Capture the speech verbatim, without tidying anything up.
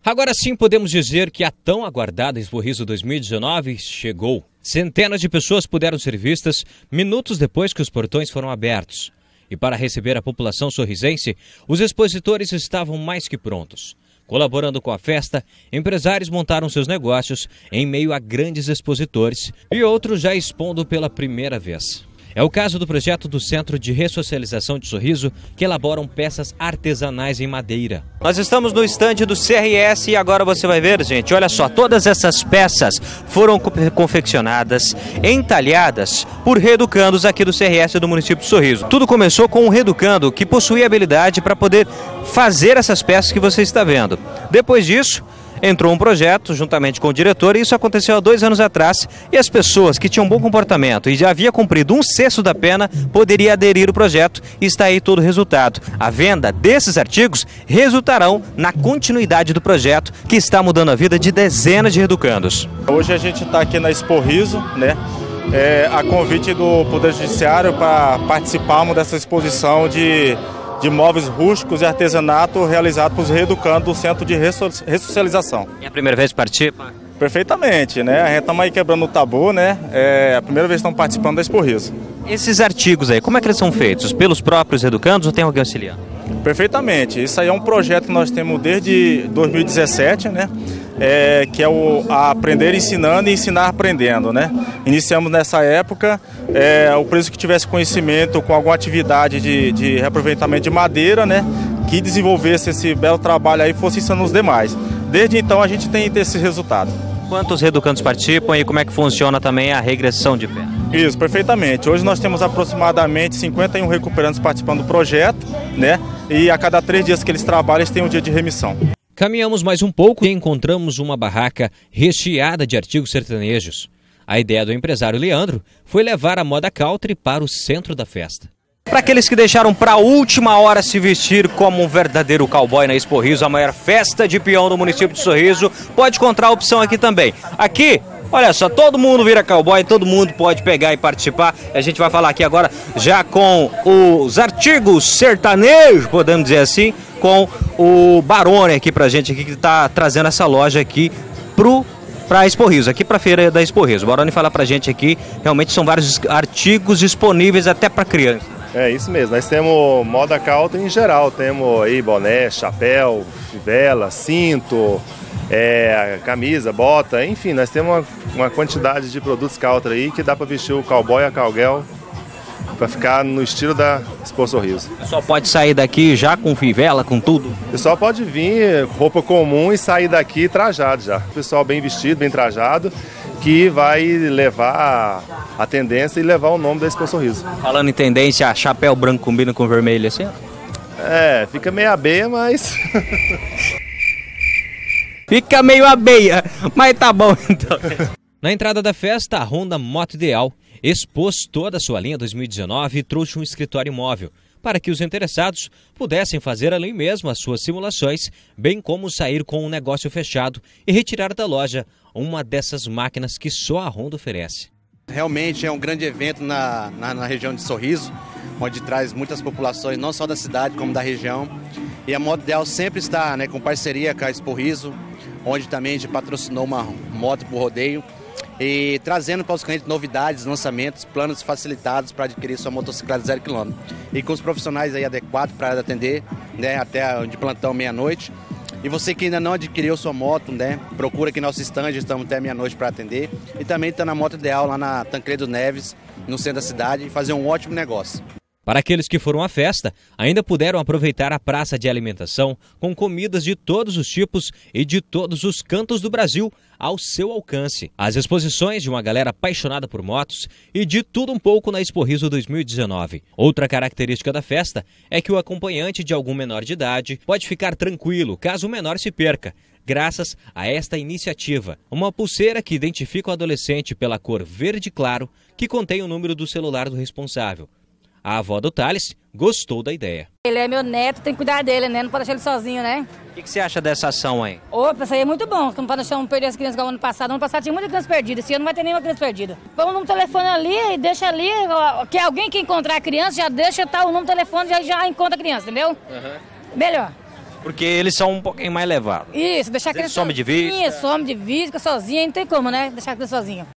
Agora sim podemos dizer que a tão aguardada Expo Riso dois mil e dezenove chegou. Centenas de pessoas puderam ser vistas minutos depois que os portões foram abertos. E para receber a população sorrisense, os expositores estavam mais que prontos. Colaborando com a festa, empresários montaram seus negócios em meio a grandes expositores e outros já expondo pela primeira vez. É o caso do projeto do Centro de Ressocialização de Sorriso, que elaboram peças artesanais em madeira. Nós estamos no estande do C R S e agora você vai ver, gente, olha só, todas essas peças foram confeccionadas, entalhadas por reeducandos aqui do C R S do município de Sorriso. Tudo começou com um reeducando que possuía habilidade para poder fazer essas peças que você está vendo. Depois disso, entrou um projeto juntamente com o diretor e isso aconteceu há dois anos atrás e as pessoas que tinham bom comportamento e já havia cumprido um sexto da pena poderia aderir ao projeto e está aí todo o resultado. A venda desses artigos resultarão na continuidade do projeto que está mudando a vida de dezenas de reeducandos. Hoje a gente está aqui na Expo Riso, né? É, a convite do Poder Judiciário para participarmos dessa exposição de de móveis rústicos e artesanato realizado por reeducandos do Centro de Ressocialização. É a primeira vez que participa? Perfeitamente, né? A gente estamos aí quebrando o tabu, né? É a primeira vez que estamos participando da Expo Riso. Esses artigos aí, como é que eles são feitos? Pelos próprios educandos ou tem alguém auxiliando? Perfeitamente. Isso aí é um projeto que nós temos desde dois mil e dezessete, né? É, que é o a Aprender Ensinando e Ensinar Aprendendo, né? Iniciamos nessa época, é, o preço que tivesse conhecimento com alguma atividade de, de reaproveitamento de madeira, né? Que desenvolvesse esse belo trabalho aí e fosse ensinando os demais. Desde então a gente tem esse resultado. Quantos reeducandos participam e como é que funciona também a regressão de pé? Isso, perfeitamente. Hoje nós temos aproximadamente cinquenta e um recuperantes participando do projeto, né? E a cada três dias que eles trabalham, eles têm um dia de remissão. Caminhamos mais um pouco e encontramos uma barraca recheada de artigos sertanejos. A ideia do empresário Leandro foi levar a moda country para o centro da festa. Para aqueles que deixaram para a última hora se vestir como um verdadeiro cowboy na Expo Riso, a maior festa de peão do município de Sorriso, pode encontrar a opção aqui também. Aqui, olha só, todo mundo vira cowboy, todo mundo pode pegar e participar. A gente vai falar aqui agora já com os artigos sertanejos, podemos dizer assim, com o Barone aqui pra gente, aqui, que está trazendo essa loja aqui pro para a Expo Riso, aqui para a feira da Expo Riso. O Barone fala pra gente aqui, realmente são vários artigos disponíveis até para criança. É isso mesmo, nós temos moda country em geral, temos aí boné, chapéu, fivela, cinto, é, camisa, bota, enfim, nós temos uma, uma quantidade de produtos country aí que dá para vestir o cowboy e a cowgirl para ficar no estilo da Expo Sorriso. O pessoal pode sair daqui já com fivela, com tudo? O pessoal pode vir roupa comum e sair daqui trajado já. O pessoal bem vestido, bem trajado, que vai levar a tendência e levar o nome da Expo Sorriso. Falando em tendência, chapéu branco combina com vermelho assim? É, fica meio abeia, mas... Fica meio abeia, mas tá bom então. Na entrada da festa, a Honda Moto Ideal expôs toda a sua linha dois mil e dezenove e trouxe um escritório móvel para que os interessados pudessem fazer ali mesmo as suas simulações, bem como sair com um negócio fechado e retirar da loja uma dessas máquinas que só a Honda oferece. Realmente é um grande evento na, na, na região de Sorriso, onde traz muitas populações, não só da cidade como da região. E a Moto Ideal sempre está, né, com parceria com a Expo Riso, onde também a gente patrocinou uma moto por rodeio. E trazendo para os clientes novidades, lançamentos, planos facilitados para adquirir sua motocicleta zero quilômetro. E com os profissionais aí adequados para atender, né, até de plantão meia-noite. E você que ainda não adquiriu sua moto, né, procura aqui nosso stand, estamos até meia-noite para atender. E também está na Moto Ideal lá na Tancredo Neves, no centro da cidade, e fazer um ótimo negócio. Para aqueles que foram à festa, ainda puderam aproveitar a praça de alimentação com comidas de todos os tipos e de todos os cantos do Brasil ao seu alcance. As exposições de uma galera apaixonada por motos e de tudo um pouco na Expo Riso dois mil e dezenove. Outra característica da festa é que o acompanhante de algum menor de idade pode ficar tranquilo caso o menor se perca, graças a esta iniciativa. Uma pulseira que identifica o adolescente pela cor verde claro que contém o número do celular do responsável. A avó do Thales gostou da ideia. Ele é meu neto, tem que cuidar dele, né? Não pode deixar ele sozinho, né? O que, que você acha dessa ação aí? Opa, isso aí é muito bom, não pode deixar um perder as crianças igual ano passado. Ano passado tinha muita criança perdida, esse ano não vai ter nenhuma criança perdida. Põe o número do telefone ali e deixa ali, que alguém que encontrar a criança já deixa tá, o número do telefone e já, já encontra a criança, entendeu? Uhum. Melhor. Porque eles são um pouquinho mais levados. Isso, deixar a criança some de vista. sozinha, some de vista, fica sozinha, não tem como, né? Deixar a criança sozinha.